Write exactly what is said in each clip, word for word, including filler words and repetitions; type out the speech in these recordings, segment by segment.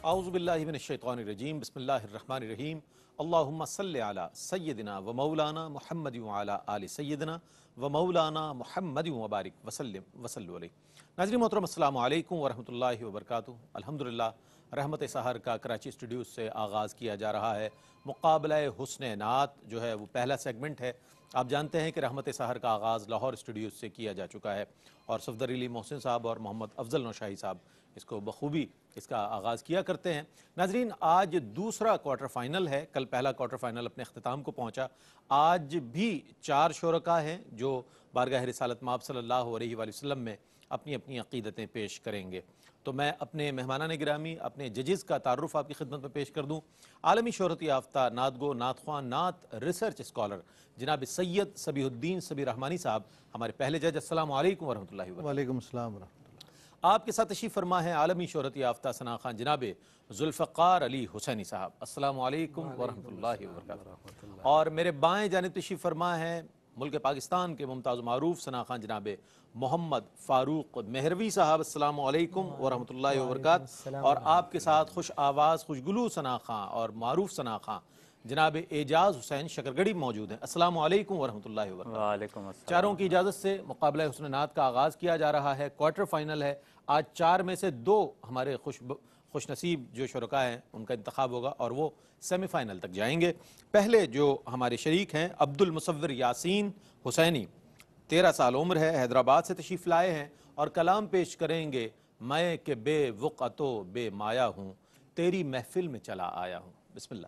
औज़ु बिल्लाहि मिनश्शैतानिर्रजीम बिस्मिल्लाहिर्रहमानिर्रहीम अल्लाहुम्मा सल्लि अला सय्यिदिना व मौलाना मुहम्मद व अला आलि सय्यिदिना व मौलाना मुहम्मद व बारिक वसल्लिम वसल्लु अलैहि। नाज़रीन मोहतरम अस्सलामु अलैकुम व रहमतुल्लाहि व बरकातुहू। अल्हम्दुलिल्लाह रहमत-ए-सहर का कराची स्टूडियो से आगाज़ किया जा रहा है। मुक़ाबला हुस्न नात जो है वो पहला सेगमेंट है। आप जानते हैं कि रहमत-ए-सहर का आगाज़ लाहौर स्टूडियो से किया जा चुका है और सफदर अली मोहसिन साहब और मोहम्मद अफजल नौशाही साहब इसको बखूबी इसका आगाज़ किया करते हैं। नाजरीन, आज दूसरा क्वार्टर फाइनल है। कल पहला क्वार्टर फाइनल अपने अख्ताम को पहुंचा। आज भी चार शुरका हैं जो बारगाह रिसालत माब सल्लल्लाहु अलैहि वसल्लम में अपनी अपनी अक़ीदतें पेश करेंगे। तो मैं अपने मेहमानान गिरामी, अपने जजेस का तारुफ आपकी खिदमत में पेश कर दूँ। आलमी शोहरत याफ्ता नात गो, नात ख्वां, नात रिसर्च स्कॉलर जनाब सैयद सबीहुद्दीन सबी रहमानी साहब हमारे पहले जज। अस्सलामु अलैकुम वरहमतुल्लाहि व बरकातुहू। वालेकुम अस्सलाम। आपके साथ तशरीफ़ फरमा है आलमी शोहरत याफ्ता सना खां जनाब जुल्फ़कार अली हुसैनी साहब। अस्सलामु अलैकुम वरहमतुल्लाहि व बरकातुहू। और मेरे बाएं जानिब तशरीफ़ फरमा है मुल्क पाकिस्तान के मुमताज़ मारूफ सना खां जनाब मोहम्मद फ़ारूक मेहरवी साहब। अस्सलामु अलैकुम वरहमतुल्लाहि व बरकातुहू। और आपके साथ खुश आवाज़ खुशगुलू सना खां और मारूफ सना खां जनाब एजाज़ हुसैन शकरगढ़ी मौजूद हैं। अस्सलामु अलैकुम वरहमतुल्लाहि व बरकातुहू। वालेकुम अस्सलाम। चारों की इजाज़त से मुक़ाबला हुस्न नात का आगाज़ किया जा रहा है। क्वार्टर फाइनल है। आज चार में से दो हमारे खुश खुशनसीब जो शुरका हैं उनका इंतखाब होगा और वो सेमीफ़ाइनल तक जाएंगे। पहले जो हमारे शरीक हैं अब्दुल मुसव्विर यासीन हुसैनी, तेरह साल उम्र है, हैदराबाद से तशरीफ़ लाए हैं और कलाम पेश करेंगे। मैं के बे वक़्तो बे माया हूँ, तेरी महफिल में चला आया हूँ। बिस्मिल्लाह।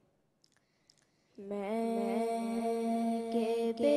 मैं के बे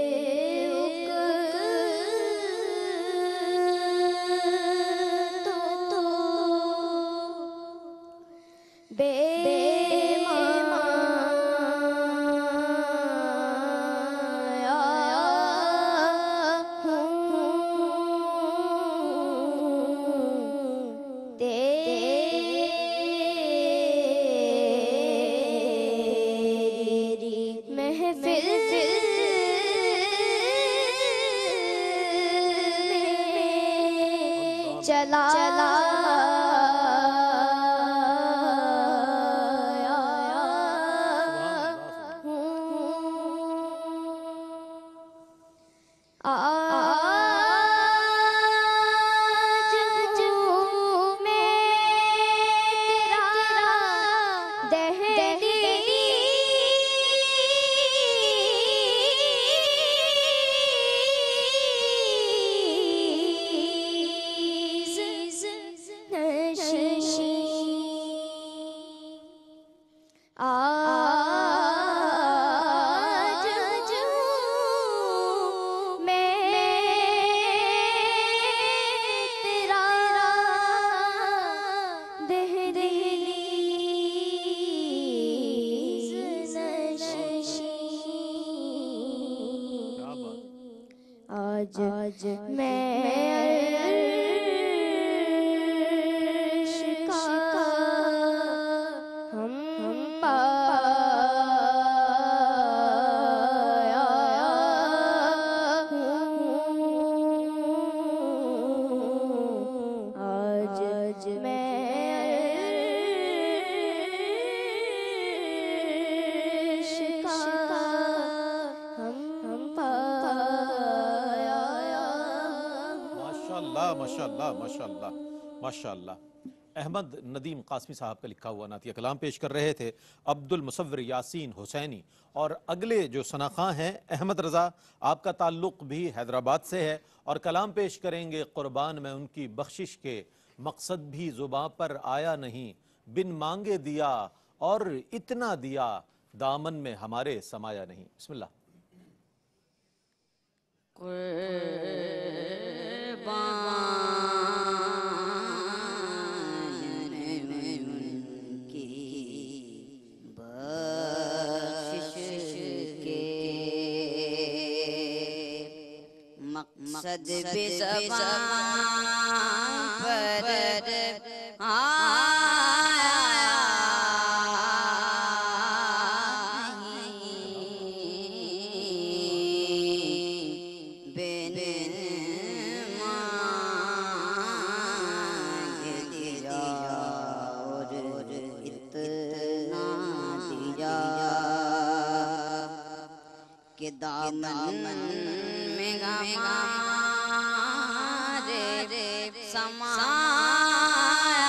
चला चला आज आज मैं अर्श का हम हम पाया हूँ। आज आज मैं अर्श का हम हम पाया। माशाअल्लाह माशाअल्लाह माशाअल्लाह माशाअल्लाह। अहमद नदीम कासमी साहब का लिखा हुआ नातिया कलाम पेश कर रहे थे अब्दुल मुसव्विर यासीन हुसैनी। और अगले जो सनाखा हैं अहमद रज़ा, आपका ताल्लुक़ भी हैदराबाद से है और कलाम पेश करेंगे कुर्बान में उनकी बख्शिश के, मकसद भी ज़ुबां पर आया नहीं, बिन मांगे दिया और इतना दिया, दामन में हमारे समाया नहीं। बिस्मिल्लाह। मकसद भी ज़बान पर आया नहीं, बिन मांगे दिया और दामन में हमारे समाया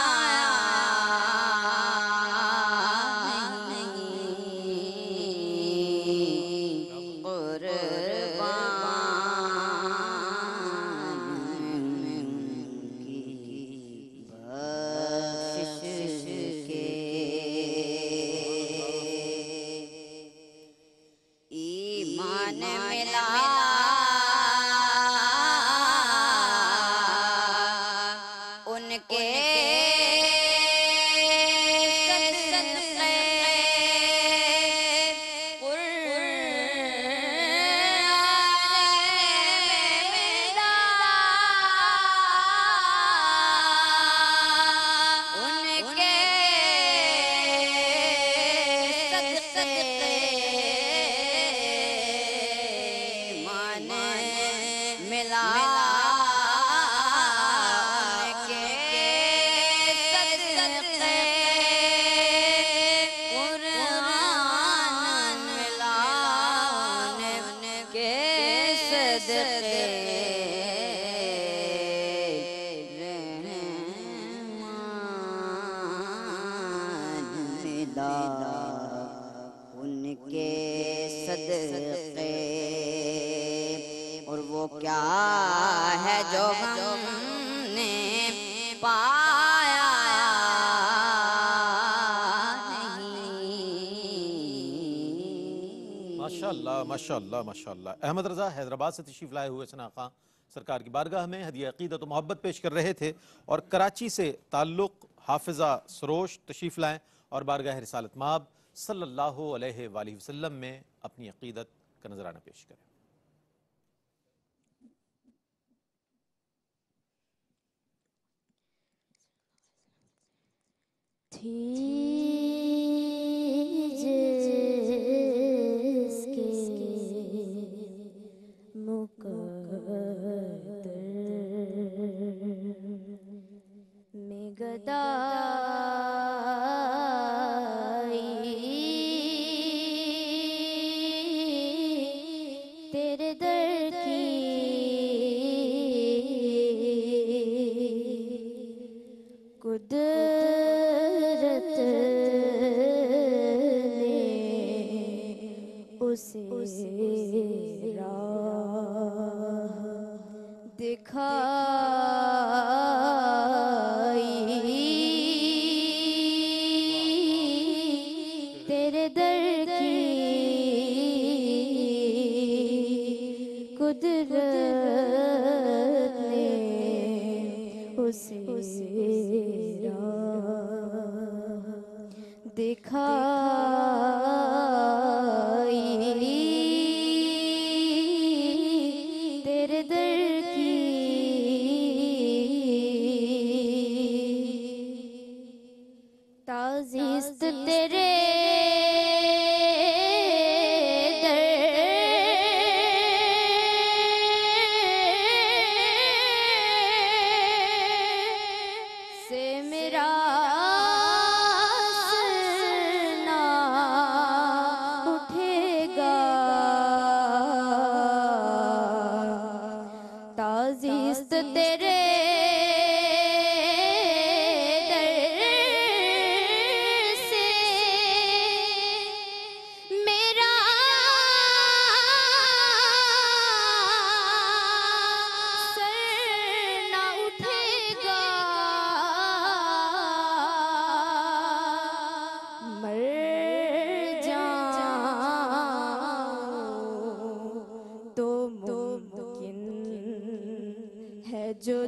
नहीं, कुर्बान की बख्शिश के ईमान मिला उनके सदक़े उनके सदक़े, और वो क्या है जो हमने पाया नहीं। माशाअल्लाह माशाअल्लाह माशाअल्लाह। अहमद रज़ा हैदराबाद से तशरीफ़ लाए हुए सना खां सरकार की बारगाह में हदिया अक़ीदत व मोहब्बत पेश कर रहे थे, और कराची से ताल्लुक़ हाफिज़ा सरोश तशरीफ़ लाएँ और बारगाह रिसालत माब सल्लल्लाहु अलैहि वसल्लम में अपनी अक़ीदत का नजराना पेश करें। थी जिसके मुक़द्दर में गदाई, तेरे दर की कुदरत ने उसे राह दिखाई, तेरे दर की कुदरत ने उसे दिखाई, तेरे दर की ताज़ीज़ तेरे से मेरा तेरे दर से मेरा सर न उठेगा, मर जाऊं तो मुमकिन है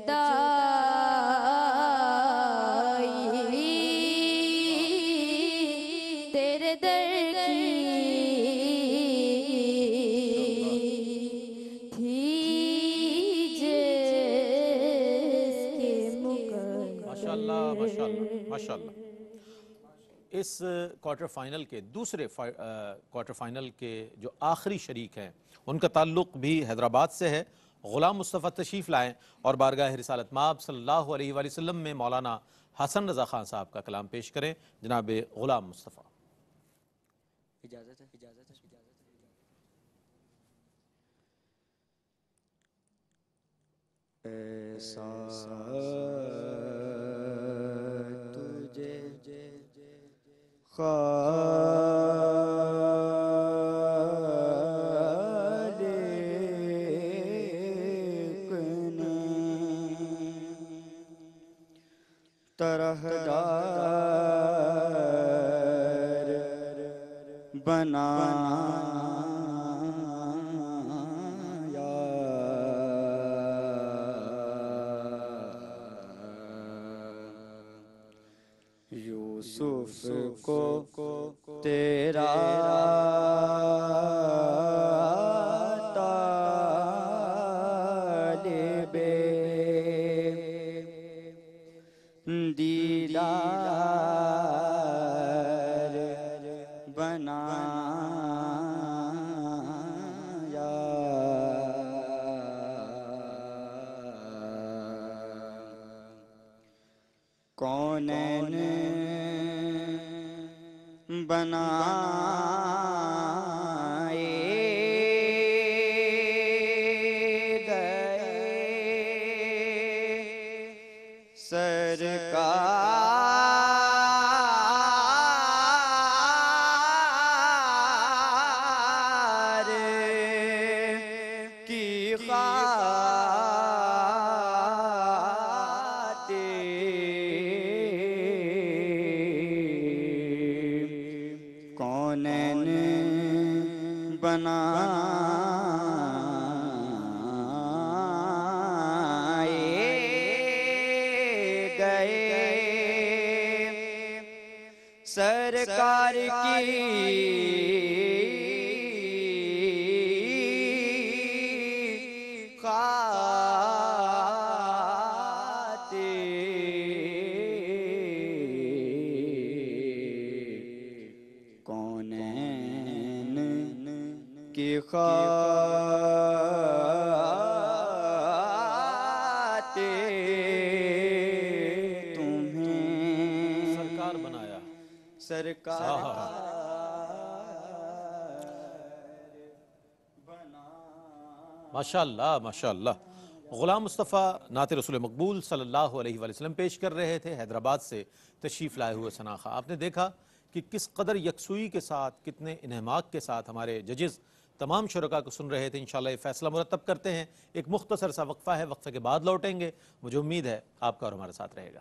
जुदाई, तेरे दर की थी जिसके मुक़द्दर। माशाअल्लाह माशाअल्लाह माशाअल्लाह। इस क्वार्टर फाइनल के दूसरे क्वार्टर फाइनल के जो आखिरी शरीक हैं उनका ताल्लुक़ भी हैदराबाद से है। ग़ुलाम मुस्तफ़ा तशरीफ़ लाएँ और बारगाह रिसालत माब सल्लल्लाहु अलैहि वसल्लम में मौलाना हसन रज़ा ख़ान साहब का कलाम पेश करें। जनाब ग़ुलाम मुस्तफ़ा। इजाज़त है, इजाज़त है, इजाज़त है। ऐसा तुझे खालिक ने तरहदार बनाया। यूसुफ को तेरा तालिबे दीदार बनाया। कौनैन बनाए गए सरकार की खातिर कौनैन बनाए गए सरकार की खातिर कौनैन की खातिर तुम्हें सरकार बनाया। सरकार माशाअल्लाह माशाअल्लाह। गुलाम मुस्तफ़ा नात रसूल मकबूल सल्लल्लाहु अलैहि वसल्लम पेश कर रहे थे हैदराबाद से तशरीफ़ लाए हुए सनाखा। आपने देखा कि किस कदर यकसुई के साथ, कितने इन्हमाक के साथ हमारे जजेस तमाम शुरका को सुन रहे थे। इंशाअल्लाह ये फैसला मुरतब करते हैं। एक मुख्तसर सा वक्फ़ा है, वक्फ़े के बाद लौटेंगे। मुझे उम्मीद है आपका और हमारे साथ रहेगा।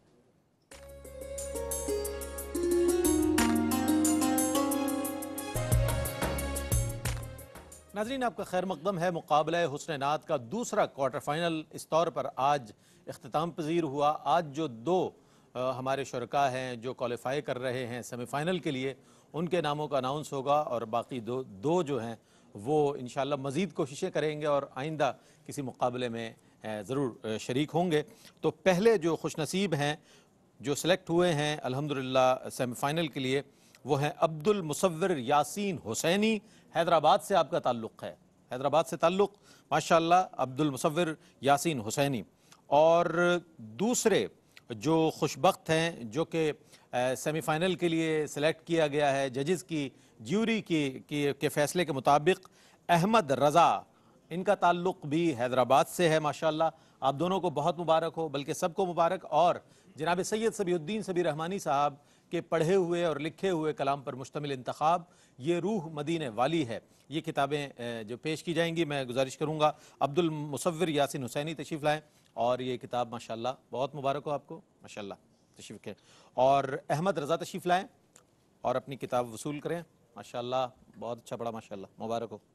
नाज़रीन, आपका खैर मकदम है। मुकाबला हुस्न नात का दूसरा क्वार्टर फाइनल इस तौर पर आज इख्तिताम पजीर हुआ। आज जो दो आ, हमारे शुरका हैं जो क्वालिफाई कर रहे हैं सेमीफ़ाइनल के लिए, उनके नामों का अनाउंस होगा और बाकी दो दो जो हैं वो इंशाअल्लाह मज़ीद कोशिशें करेंगे और आइंदा किसी मुकाबले में ज़रूर शरीक होंगे। तो पहले जो खुशनसीब हैं जो सिलेक्ट हुए हैं अल्हम्दुलिल्लाह सेमीफ़ाइनल के लिए, वो हैं अब्दुल मुसव्विर यासीन हुसैनी। हैदराबाद से आपका ताल्लुक़ है, हैदराबाद से ताल्लुक़, माशाअल्लाह अब्दुल मुसव्विर यासीन हुसैनी। और दूसरे जो खुशबख्त हैं जो कि सेमीफ़ाइनल के लिए सिलेक्ट किया गया है जजेस की ज्यूरी की, की के फ़ैसले के मुताबिक, अहमद रज़ा, इनका ताल्लुक़ भी हैदराबाद से है। माशाअल्लाह आप दोनों को बहुत मुबारक हो, बल्कि सबको मुबारक। और जनाब सैयद सबीउद्दीन सबी रहमानी साहब के पढ़े हुए और लिखे हुए कलाम पर मुश्तमिल इंतखाब ये रूह मदीने वाली है। ये किताबें जो पेश की जाएंगी, मैं गुजारिश करूँगा अब्दुल मुसव्विर यासीन हुसैनी तशरीफ़ लाएँ और ये किताब माशाअल्लाह बहुत मुबारक हो आपको, माशाअल्लाह तशरीफ़ के। और अहमद रज़ा तशरीफ़ लाएँ और अपनी किताब वसूल करें, माशाअल्लाह बहुत अच्छा पढ़ा, माशाअल्लाह मुबारक हो।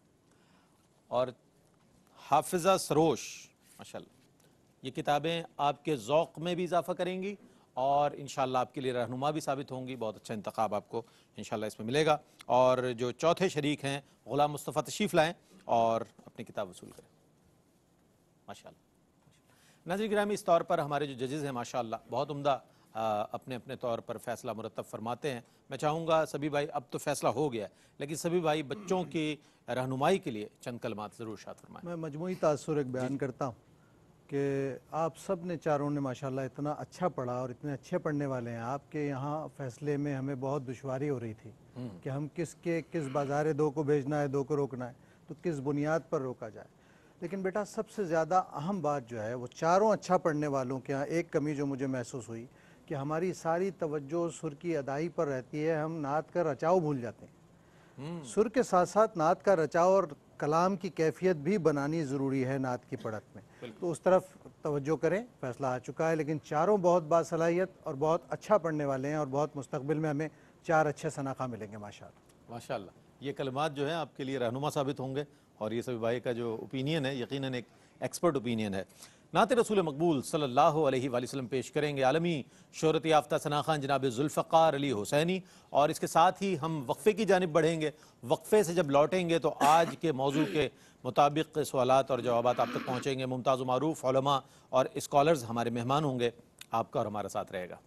और हाफिज़ा सरोश, माशाअल्लाह ये किताबें आपके ज़ौक़ में भी इजाफ़ा करेंगी और इंशाअल्लाह आपके लिए रहनुमा भी साबित होंगी। बहुत अच्छा इंतखाब आपको इंशाअल्लाह इसमें मिलेगा। और जो चौथे शरीक हैं गुलाम मुस्तफ़ा तशरीफ़ लाएँ और अपनी किताब वसूल करें, माशाअल्लाह। नाज़रीन गिरामी, इस तौर पर हमारे जो जजेस हैं माशाअल्लाह बहुत उम्दा अपने अपने तौर पर फ़ैसला मुरतब फरमाते हैं। मैं चाहूँगा सभी भाई, अब तो फ़ैसला हो गया है, लेकिन सभी भाई बच्चों की रहनुमाई के लिए चंद कलमात ज़रूर इरशाद फरमाएं। मैं मजमूई तासुर एक बयान करता हूँ कि आप सब ने चारों ने माशाल्लाह इतना अच्छा पढ़ा और इतने अच्छे पढ़ने वाले हैं। आपके यहाँ फ़ैसले में हमें बहुत दुश्वारी हो रही थी कि हम किस के किस बाज़ार दो को भेजना है, दो को रोकना है, तो किस बुनियाद पर रोका जाए। लेकिन बेटा सबसे ज़्यादा अहम बात जो है वो चारों अच्छा पढ़ने वालों के यहाँ एक कमी जो मुझे महसूस हुई कि हमारी सारी तवज्जो सुर की अदाई पर रहती है, हम नात का रचाव भूल जाते हैं। सुर के साथ साथ नात का रचाव और कलाम की कैफियत भी बनानी ज़रूरी है नात की पढ़त में, तो उस तरफ तवज्जो करें। फैसला आ चुका है, लेकिन चारों बहुत बासलाहियत और बहुत अच्छा पढ़ने वाले हैं और बहुत मुस्तकबिल में हमें चार अच्छे सनाखा मिलेंगे माशाअल्लाह। माशाअल्लाह, ये कलमात जो है आपके लिए रहनुमा साबित होंगे और ये सभी भाई का जो ओपिनियन है यकीनन एक एक्सपर्ट ओपिनियन है। नात रसूल मकबूल सल्लल्लाहु अलैहि वसल्लम पेश करेंगे आलमी शोहरत याफ्ता सनाखान जनाब जुल्फ़कार अली हुसैनी, और इसके साथ ही हम वक्फ़े की जानिब बढ़ेंगे। वक्फ़े से जब लौटेंगे तो आज के मौजू के मुताबिक सवालात और जवाबात आप तक पहुँचेंगे। मुमताज़ मारूफ उलमा और स्कॉलर्स हमारे मेहमान होंगे, आपका और हमारा साथ रहेगा।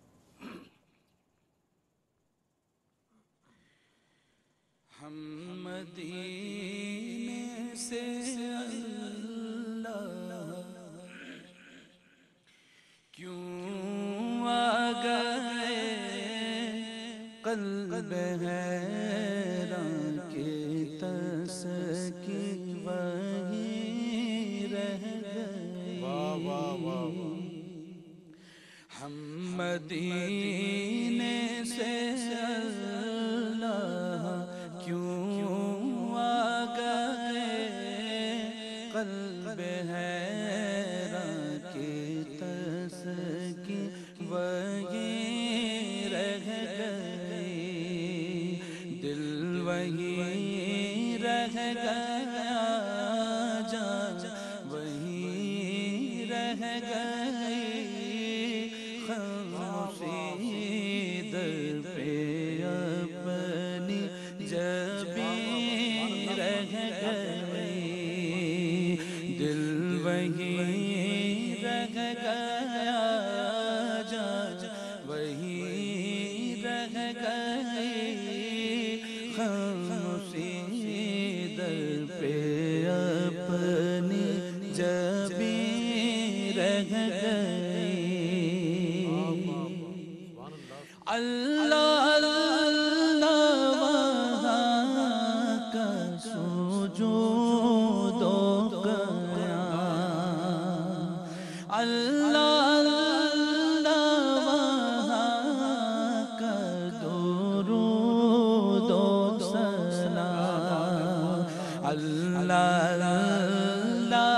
हम मदीने से अल्लाह क्यों आ गए, क़ल्ब हैरान के तस्की वहीं रह गई। हम मदीने से अल्लाह क्यों आ गए, क़ल्ब हैरान के तस्की वहीं रह गई, दिल वहीं रह गया, जान वहीं रह गई, खामोशी दर पे अपनी जबीं रह गई, दिल वहीं रह गया, जान वहीं रह गई, खामोशी दर पे अपनी जबीं रह गई। अल्लाह अल्लाह वहाँ का सुजूद क़याम, अल्लाह अल्लाह वहाँ का दुरूद सलाम, अल्लाह अल्लाह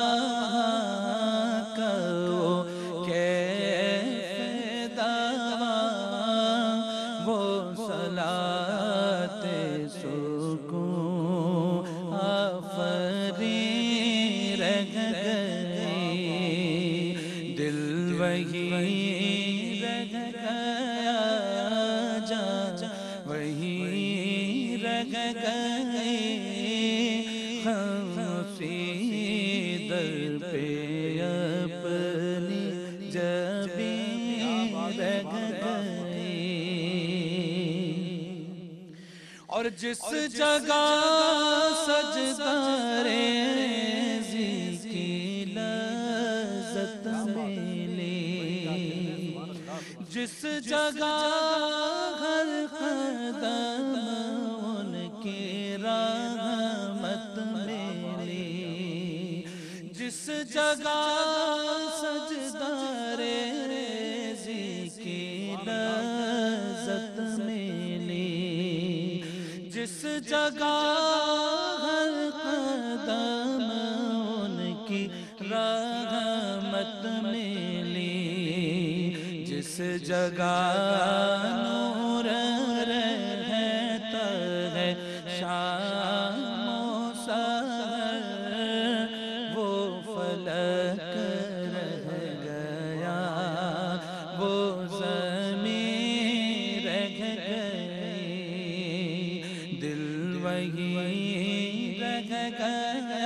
वहाँ का कैफ़ दवा, वो सलाते सुकून आफरी रह गई, दिल वहीं रह गया, जान वहीं रह गई, खामोशी दर पे अपनी जबीं रह गई। और जिस जगह सजदा रेज़ी की लज़्ज़त मिली, जिस जगह हर कदम उनकी रहमत मिली, जिस जगह सजदा रेज़ी की लज़्ज़त मिली, जिस जगह हर कदम उनकी रहमत मिली, जिस जगह नूर रहता है शामो सहर, वो फलक रह गया, वो ज़मीं रह गई, दिल वहीं रह गया,